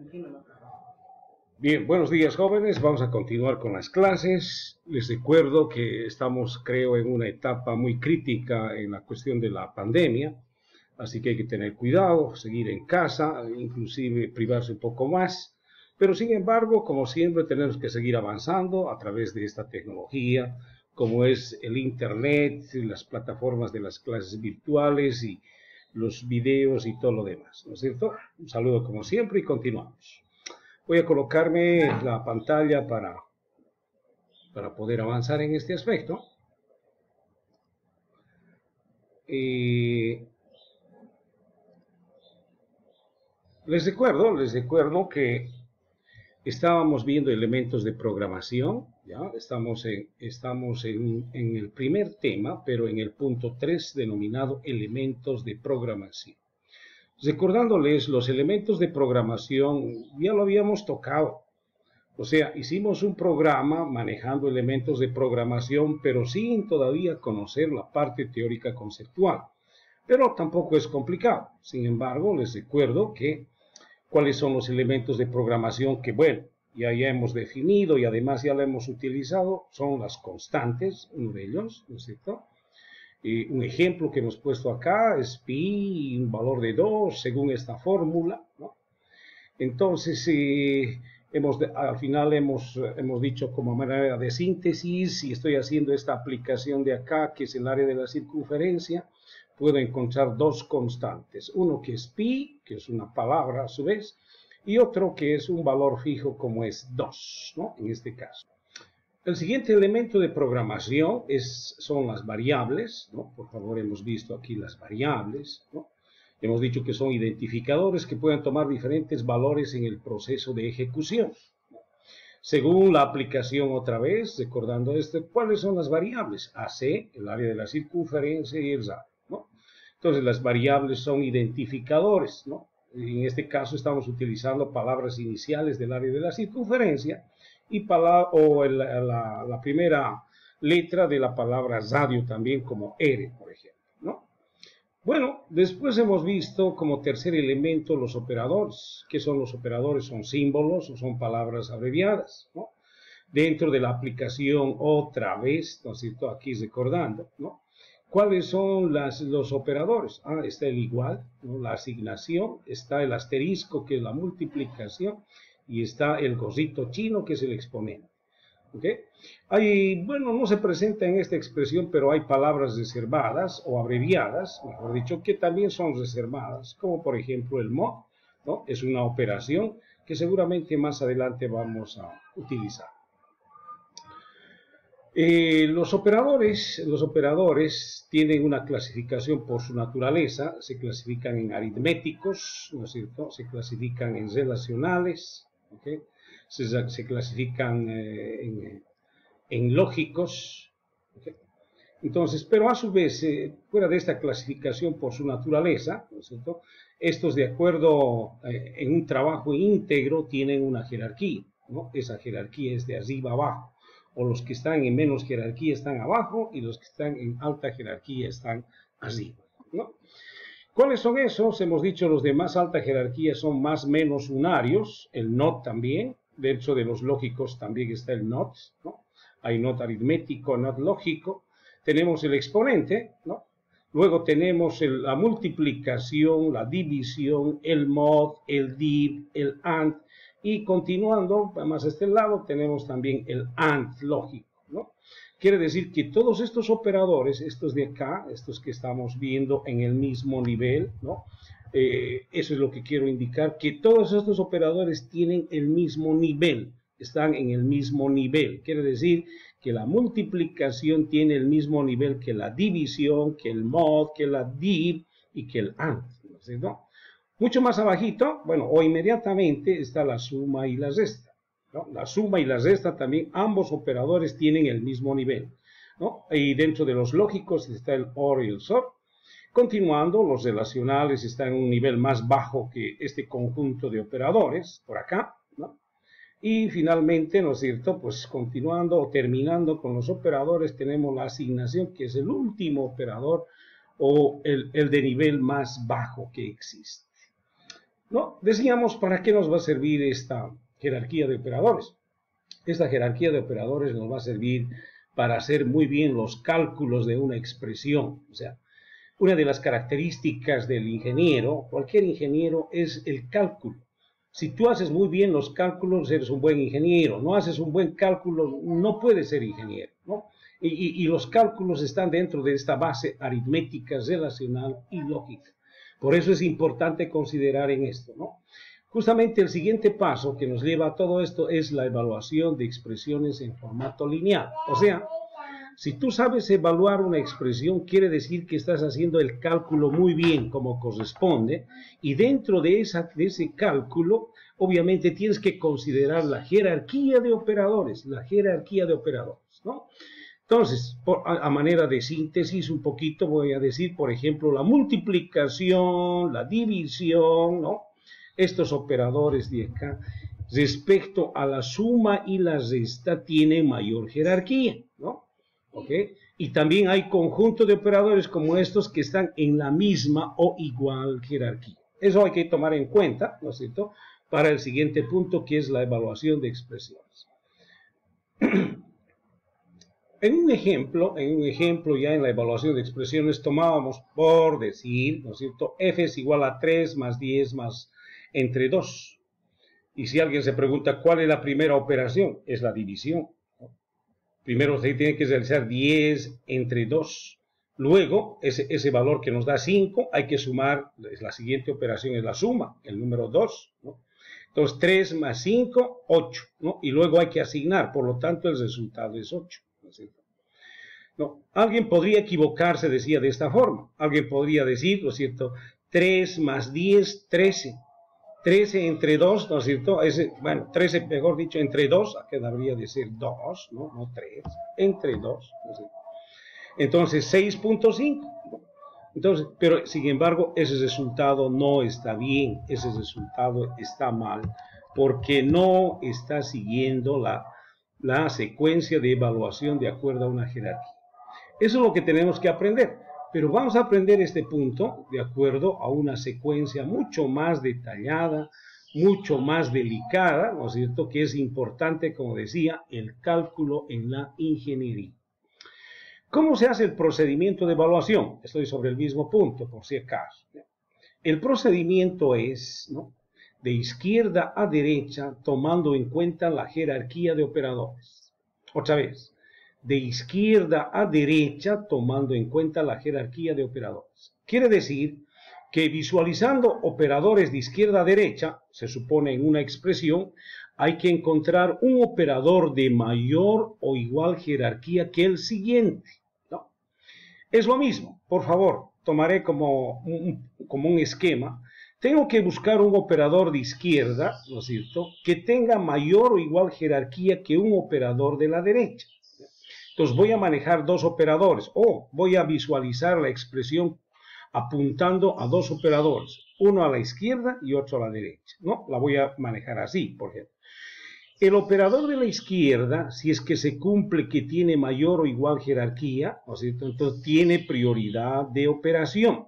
Bien, buenos días jóvenes, vamos a continuar con las clases. Les recuerdo que estamos, creo, en una etapa muy crítica en la cuestión de la pandemia, así que hay que tener cuidado, seguir en casa, inclusive privarse un poco más, pero sin embargo, como siempre, tenemos que seguir avanzando a través de esta tecnología, como es el Internet, las plataformas de las clases virtuales y los videos y todo lo demás, ¿no es cierto? Un saludo como siempre y continuamos. Voy a colocarme la pantalla para poder avanzar en este aspecto. Les recuerdo que estábamos viendo elementos de programación, ¿ya? Estamos en el primer tema, pero en el punto 3 denominado elementos de programación. Recordándoles, los elementos de programación ya lo habíamos tocado. O sea, hicimos un programa manejando elementos de programación, pero sin todavía conocer la parte teórica conceptual. Pero tampoco es complicado. Sin embargo, les recuerdo que cuáles son los elementos de programación que, bueno, ya hemos definido y además ya lo hemos utilizado, son las constantes, uno de ellos, ¿no es cierto? Un ejemplo que hemos puesto acá es pi, un valor de 2, según esta fórmula, ¿no? Entonces, al final hemos dicho como manera de síntesis, si estoy haciendo esta aplicación de acá, que es el área de la circunferencia, puedo encontrar dos constantes. Uno que es pi, que es una palabra a su vez, y otro que es un valor fijo como es 2, ¿no? En este caso. El siguiente elemento de programación son las variables, ¿no? Por favor, hemos visto aquí las variables, ¿no? Hemos dicho que son identificadores que pueden tomar diferentes valores en el proceso de ejecución. Según la aplicación otra vez, recordando esto, ¿cuáles son las variables? AC, el área de la circunferencia y el radio, ¿no? Entonces, las variables son identificadores, ¿no? En este caso estamos utilizando palabras iniciales del área de la circunferencia y la primera letra de la palabra radio también como R, por ejemplo, ¿no? Bueno, después hemos visto como tercer elemento los operadores. ¿Qué son los operadores? Son símbolos o son palabras abreviadas, ¿no? Dentro de la aplicación otra vez, ¿no es cierto? Aquí recordando, ¿no? ¿Cuáles son los operadores? Está el igual, ¿no? La asignación, está el asterisco, que es la multiplicación, y está el gorrito chino, que es el exponente. ¿Okay? Bueno, no se presenta en esta expresión, pero hay palabras reservadas o abreviadas, mejor dicho, que también son reservadas, como por ejemplo el mod, ¿no? Es una operación que seguramente más adelante vamos a utilizar. Los operadores tienen una clasificación por su naturaleza, se clasifican en aritméticos, ¿no es cierto? Se clasifican en relacionales, ¿okay? Se clasifican en lógicos, ¿okay? Entonces, pero a su vez, fuera de esta clasificación por su naturaleza, ¿no es cierto? Estos, de acuerdo en un trabajo íntegro, tienen una jerarquía, ¿no? Esa jerarquía es de arriba a abajo, o los que están en menos jerarquía están abajo y los que están en alta jerarquía están arriba, ¿no? ¿Cuáles son esos? Hemos dicho los de más alta jerarquía son más menos unarios, el not también, dentro de los lógicos también está el not, ¿no? Hay not aritmético, not lógico, tenemos el exponente, ¿no? Luego tenemos la multiplicación, la división, el mod, el div, el and, y continuando más a este lado tenemos también el AND lógico, ¿no? Quiere decir que todos estos operadores, estos de acá, estos que estamos viendo en el mismo nivel, ¿no? Eso es lo que quiero indicar, que todos estos operadores tienen el mismo nivel, están en el mismo nivel. Quiere decir que la multiplicación tiene el mismo nivel que la división, que el mod, que la div y que el AND, ¿no? Mucho más abajito, bueno, o inmediatamente está la suma y la resta, ¿no? La suma y la resta también, ambos operadores tienen el mismo nivel, ¿no? Y dentro de los lógicos está el OR y el SOR. Continuando, los relacionales están en un nivel más bajo que este conjunto de operadores, por acá, ¿no? Y finalmente, ¿no es cierto? Pues continuando o terminando con los operadores, tenemos la asignación, que es el último operador o el de nivel más bajo que existe. ¿no? Decíamos, ¿para qué nos va a servir esta jerarquía de operadores? Esta jerarquía de operadores nos va a servir para hacer muy bien los cálculos de una expresión. O sea, una de las características del ingeniero, cualquier ingeniero, es el cálculo. Si tú haces muy bien los cálculos, eres un buen ingeniero. No haces un buen cálculo, no puedes ser ingeniero, ¿no? Y los cálculos están dentro de esta base aritmética, relacional y lógica. Por eso es importante considerar en esto, ¿no? Justamente el siguiente paso que nos lleva a todo esto es la evaluación de expresiones en formato lineal. O sea, si tú sabes evaluar una expresión, quiere decir que estás haciendo el cálculo muy bien como corresponde, y dentro de ese cálculo, obviamente tienes que considerar la jerarquía de operadores, ¿no? Entonces, a manera de síntesis un poquito voy a decir, por ejemplo, la multiplicación, la división, ¿no? Estos operadores de acá, respecto a la suma y la resta, tienen mayor jerarquía, ¿no? ¿Ok? Y también hay conjuntos de operadores como estos que están en la misma o igual jerarquía. Eso hay que tomar en cuenta, ¿no es cierto?, para el siguiente punto, que es la evaluación de expresiones. En un ejemplo ya en la evaluación de expresiones tomábamos por decir, ¿no es cierto?, f es igual a 3 más 10 más entre 2. Y si alguien se pregunta cuál es la primera operación, es la división. Primero se tiene que realizar 10 entre 2. Luego, ese valor que nos da 5, hay que sumar, la siguiente operación es la suma, el número 2, ¿no? Entonces, 3 más 5, 8, ¿no? Y luego hay que asignar, por lo tanto, el resultado es 8. ¿No es cierto? No, alguien podría equivocarse, decía de esta forma. Alguien podría decir, ¿no es cierto?, 3 más 10, 13. 13 entre 2, ¿no es cierto? Bueno, 13, mejor dicho, entre 2, que debería de ser 2, ¿no? No 3, entre 2, ¿no es cierto? Entonces, 6.5. Entonces, pero sin embargo, ese resultado no está bien, ese resultado está mal, porque no está siguiendo la secuencia de evaluación de acuerdo a una jerarquía. Eso es lo que tenemos que aprender. Pero vamos a aprender este punto de acuerdo a una secuencia mucho más detallada, mucho más delicada, ¿no es cierto?, que es importante, como decía, el cálculo en la ingeniería. ¿Cómo se hace el procedimiento de evaluación? Estoy sobre el mismo punto, por si acaso. El procedimiento es, ¿no?, de izquierda a derecha, tomando en cuenta la jerarquía de operadores. Otra vez. De izquierda a derecha, tomando en cuenta la jerarquía de operadores. Quiere decir que visualizando operadores de izquierda a derecha, se supone en una expresión, hay que encontrar un operador de mayor o igual jerarquía que el siguiente, ¿no? Es lo mismo, por favor, tomaré como un esquema. Tengo que buscar un operador de izquierda, ¿no es cierto?, que tenga mayor o igual jerarquía que un operador de la derecha. Entonces voy a manejar dos operadores, o voy a visualizar la expresión apuntando a dos operadores, uno a la izquierda y otro a la derecha, ¿no? La voy a manejar así, por ejemplo. El operador de la izquierda, si es que se cumple que tiene mayor o igual jerarquía, ¿no es cierto?, entonces tiene prioridad de operación,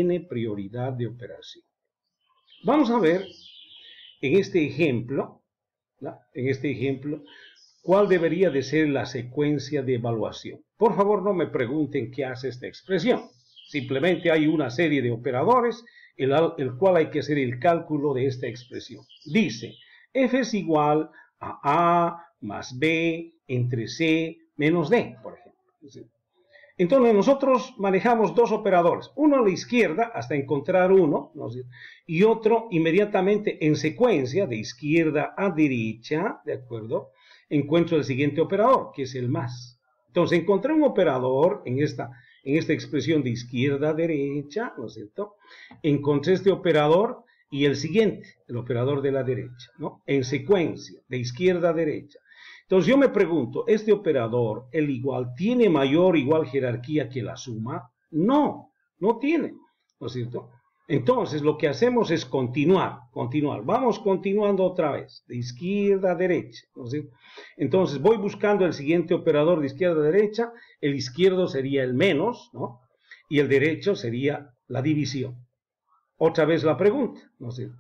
Vamos a ver en este ejemplo, ¿no?, ¿cuál debería de ser la secuencia de evaluación? Por favor, no me pregunten qué hace esta expresión. Simplemente hay una serie de operadores, el cual hay que hacer el cálculo de esta expresión. Dice, f es igual a más b entre c menos d, por ejemplo. Entonces nosotros manejamos dos operadores, uno a la izquierda hasta encontrar uno, ¿no?, y otro inmediatamente en secuencia de izquierda a derecha, ¿de acuerdo?, encuentro el siguiente operador, que es el más. Entonces encontré un operador en esta expresión de izquierda a derecha, ¿no es cierto? Encontré este operador y el siguiente, el operador de la derecha, ¿no?, en secuencia, de izquierda a derecha. Entonces yo me pregunto, ¿este operador, el igual, tiene mayor o igual jerarquía que la suma? No, no tiene, ¿no es cierto? Entonces lo que hacemos es continuar. Vamos continuando otra vez, de izquierda a derecha, ¿no es cierto? Entonces voy buscando el siguiente operador de izquierda a derecha, el izquierdo sería el menos, ¿no?, y el derecho sería la división. Otra vez la pregunta, ¿no es cierto?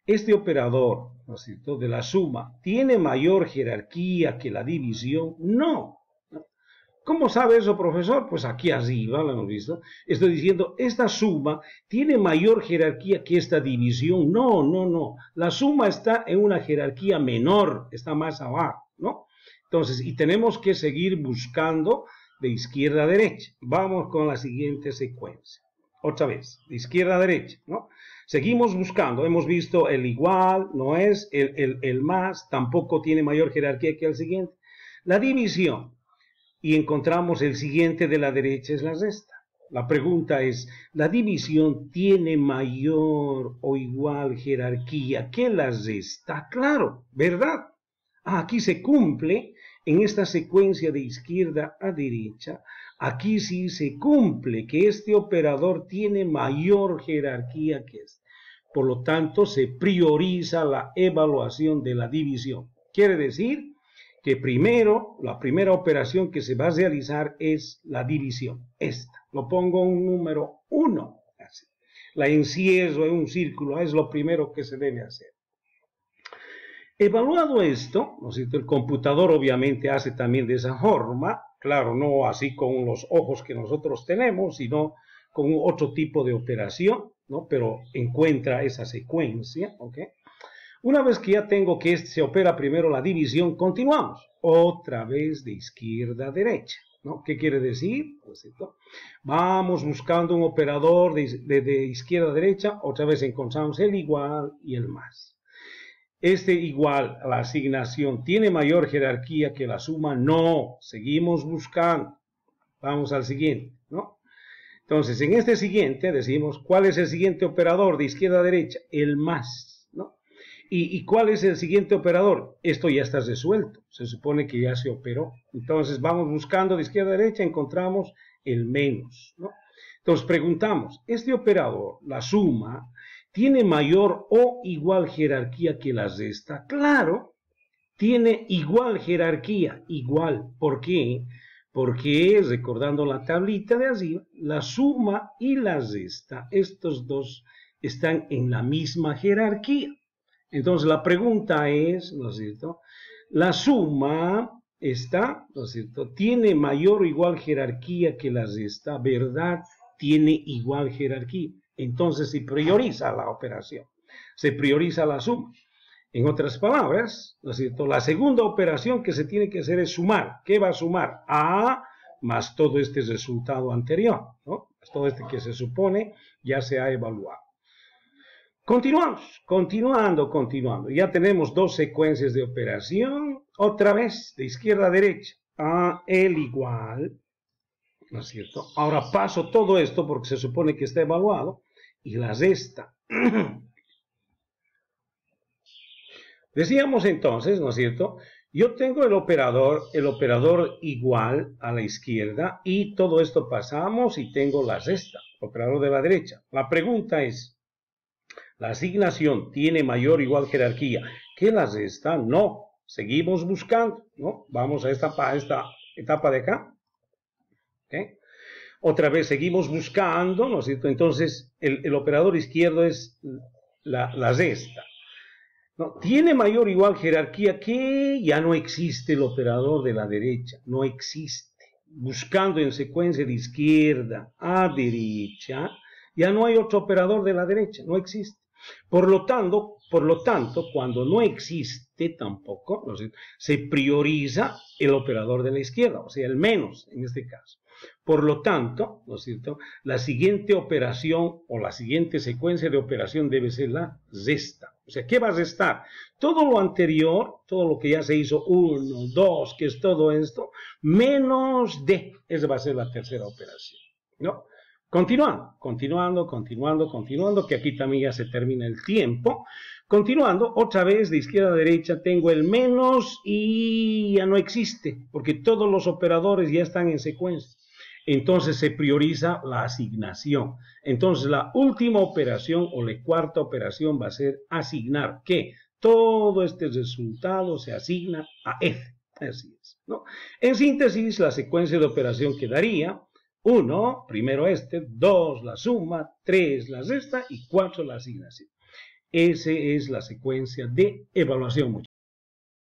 este operador, ¿no es cierto?, de la suma, ¿tiene mayor jerarquía que la división? No. ¿Cómo sabe eso, profesor? Pues aquí arriba, lo hemos visto. Estoy diciendo, esta suma tiene mayor jerarquía que esta división. No, no, no. La suma está en una jerarquía menor, está más abajo, ¿no? Entonces, y tenemos que seguir buscando de izquierda a derecha. Vamos con la siguiente secuencia. Otra vez, de izquierda a derecha, ¿no? Seguimos buscando. Hemos visto el igual, no es, el más, tampoco tiene mayor jerarquía que el siguiente. La división. Y encontramos el siguiente de la derecha es la resta. La pregunta es, ¿la división tiene mayor o igual jerarquía que la resta? Claro, ¿verdad? Aquí se cumple, en esta secuencia de izquierda a derecha, aquí sí se cumple que este operador tiene mayor jerarquía que este. Por lo tanto, se prioriza la evaluación de la división. Quiere decir que primero, la primera operación que se va a realizar es la división. Esta, lo pongo un número 1. Así. La encierro en un círculo, es lo primero que se debe hacer. Evaluado esto, ¿no es cierto? El computador obviamente hace también de esa forma, claro, no así con los ojos que nosotros tenemos, sino con otro tipo de operación, ¿no? Pero encuentra esa secuencia, ¿ok? Una vez que ya tengo que se opera primero la división, continuamos otra vez de izquierda a derecha, ¿no? ¿Qué quiere decir? Vamos buscando un operador de izquierda a derecha, otra vez encontramos el igual y el más. Este igual, la asignación, ¿tiene mayor jerarquía que la suma? No, seguimos buscando. Vamos al siguiente, ¿no? Entonces, en este siguiente decimos, ¿cuál es el siguiente operador de izquierda a derecha? El más. ¿Y cuál es el siguiente operador? Esto ya está resuelto, se supone que ya se operó. Entonces vamos buscando de izquierda a derecha, encontramos el menos, ¿no? Entonces preguntamos, ¿este operador, la suma, tiene mayor o igual jerarquía que la resta? Claro, tiene igual jerarquía, igual. ¿Por qué? Porque, recordando la tablita de arriba, la suma y la resta, estos dos están en la misma jerarquía. Entonces la pregunta es, ¿no es cierto? La suma está, ¿no es cierto? Tiene mayor o igual jerarquía que la resta, ¿verdad? Tiene igual jerarquía. Entonces se prioriza la operación, se prioriza la suma. En otras palabras, ¿no es cierto? La segunda operación que se tiene que hacer es sumar. ¿Qué va a sumar? A más todo este resultado anterior, ¿no? Todo este que se supone ya se ha evaluado. Continuamos, continuando. Ya tenemos dos secuencias de operación. Otra vez, de izquierda a derecha. A el igual. ¿No es cierto? Ahora paso todo esto porque se supone que está evaluado. Y la resta. Decíamos entonces, ¿no es cierto? Yo tengo el operador igual a la izquierda. Y todo esto pasamos y tengo la resta. Operador de la derecha. La pregunta es, ¿la asignación tiene mayor o igual jerarquía que la resta? No. Seguimos buscando, ¿no? Vamos a esta etapa de acá. ¿Okay? Otra vez seguimos buscando, ¿no es cierto? Entonces, el operador izquierdo es la resta. ¿No? Tiene mayor o igual jerarquía que ya no existe el operador de la derecha. No existe. Buscando en secuencia de izquierda a derecha, ya no hay otro operador de la derecha. No existe. Por lo tanto, cuando no existe tampoco, ¿no es cierto?, se prioriza el operador de la izquierda, o sea, el menos en este caso. Por lo tanto, ¿no es cierto?, la siguiente operación o la siguiente secuencia de operación debe ser la resta. O sea, ¿qué va a restar? Todo lo anterior, todo lo que ya se hizo, 1, 2, que es todo esto, menos D. Esa va a ser la tercera operación, ¿no? Continuando, que aquí también ya se termina el tiempo. Continuando, otra vez de izquierda a derecha tengo el menos y ya no existe, porque todos los operadores ya están en secuencia. Entonces se prioriza la asignación. Entonces la última operación o la cuarta operación va a ser asignar, que todo este resultado se asigna a F. Así es, ¿no? En síntesis, la secuencia de operación quedaría: 1, primero 2, la suma, 3, la resta y 4, la asignación. Esa es la secuencia de evaluación.